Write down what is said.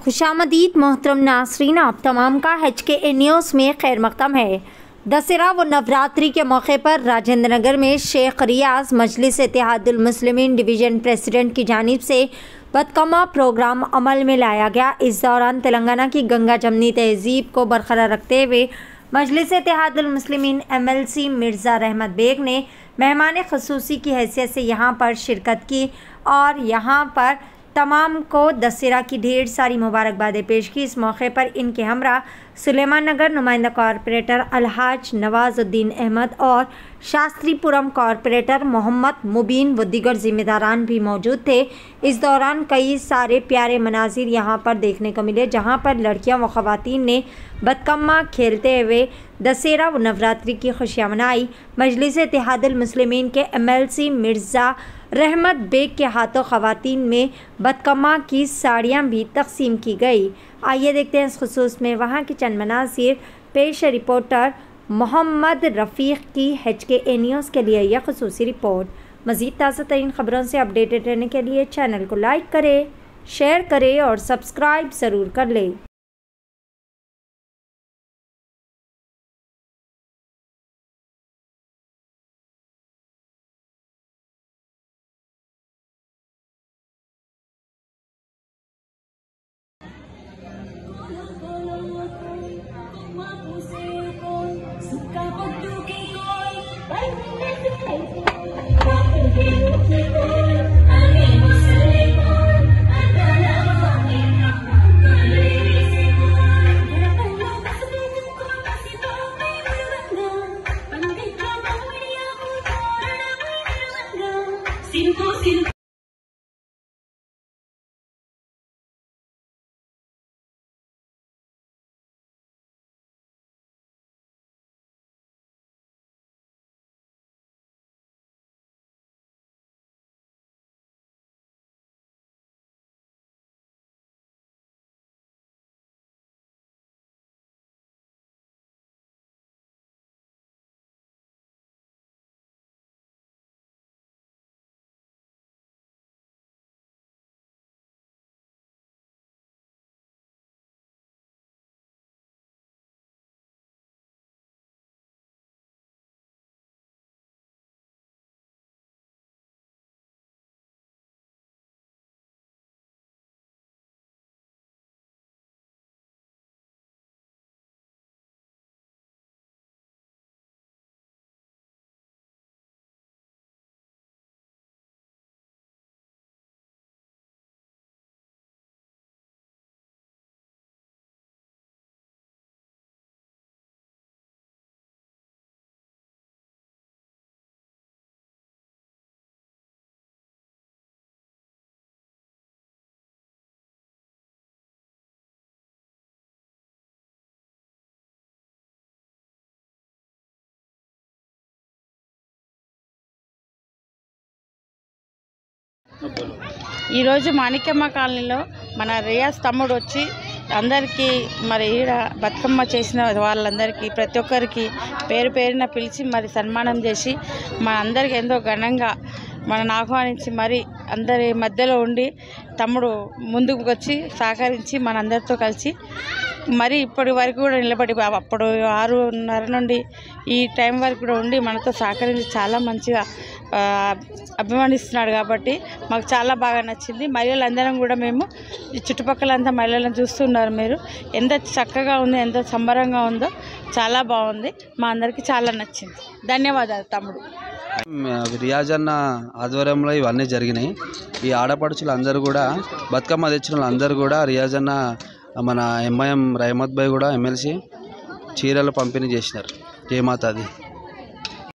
खुशामदीद मोहतरम नासरीन, आप तमाम का HKA न्यूज़ में खैर मक़दम है। दशहरा व नवरात्रि के मौके पर राजेंद्र नगर में शेख रियाज मजलिस इत्तेहादुल मुस्लिमीन डिवीज़न प्रेसिडेंट की जानिब से बदकमा प्रोग्राम अमल में लाया गया। इस दौरान तेलंगाना की गंगा जमनी तहजीब को बरकरार रखते हुए मजलिस इत्तेहादुल मुस्लिमीन MLC मिर्ज़ा रहमत बेग ने मेहमान ख़ुसूसी की हैसियत से यहाँ पर शिरकत की और यहाँ पर तमाम को दशहरा की ढेर सारी मुबारकबादें पेश की। इस मौके पर इनके हमरा सुलेमान नगर नुमाइंदा कॉरपोरेटर अलहाज नवाजुद्दीन अहमद और शास्त्रीपुरम कॉरपोरेटर मोहम्मद मुबीन व दीगर जिम्मेदारान भी मौजूद थे। इस दौरान कई सारे प्यारे मनाजिर यहाँ पर देखने को मिले, जहाँ पर लड़कियाँ व ख़वातीन ने बदकम्मा खेलते हुए दशहरा व नवरात्रि की खुशियाँ मनाई। मजलिस इत्तेहादुल मुस्लिमीन के MLC मिर्ज़ा रहमत बेग के हाथों ख़वातीन में बदकम्मा की साड़ियाँ भी तकसीम की गई। आइए देखते हैं इस खुसूस में वहाँ की चंद मनासिर। पेश रिपोर्टर मोहम्मद रफ़ीक की HKA न्यूज़ के लिए यह खुसूसी रिपोर्ट। मज़ीद ताज़ा तरीन ख़बरों से अपडेटेड रहने के लिए चैनल को लाइक करें, शेयर करें और सब्सक्राइब ज़रूर कर लें। ఈరోజు మాణిక్యమ్మ కాలనీలో మన రియాజ్ తమ్ముడు వచ్చి అందరికీ మరి ఈడ బతుకమ్మ చేసిన వాళ్ళందరికీ ప్రతి ఒక్కరికి పేరు పేరున పిలిచి మరి సన్మానం చేసి మన అందరికి ఎంతో ఘనంగా మనను ఆహ్వానించి మరి అందరి మధ్యలో ఉండి తమ్ముడు ముందుకు వచ్చి సహకరించి మనందరితో కలిసి మరి ఇప్పటి వరకు కూడా నిలబడి అప్పుడు 6:30 నుండి ఈ టైం వరకు కూడా ఉండి మనతో సహకరించి చాలా మంచిగా అభిమానిస్తున్నాడు కాబట్టి మాకు చాలా బాగా నచ్చింది। మహిళలందరం కూడా మేము ఈ చుట్టుపక్కలంతా మహిళలను చూస్తున్నారు, మీరు ఎంత చక్కగా ఉందో ఎంత సంబరంగా ఉందో చాలా బాగుంది, మా అందరికీ చాలా నచ్చింది। ధన్యవాదాలు తమ్ముడు। రియాజ్ అన్న ఆధ్వర్యంలో ఇవన్నీ జరిగినాయి। ఈ ఆడపడుచులు అందరూ కూడా బతుకమ్మ తెచ్చిన వాళ్ళందరూ కూడా రియాజ్ అన్న మన MIM రహమత్ భాయ్ కూడా MLC చీరలు పంపిణీ చేసినారు। జయమాతాది।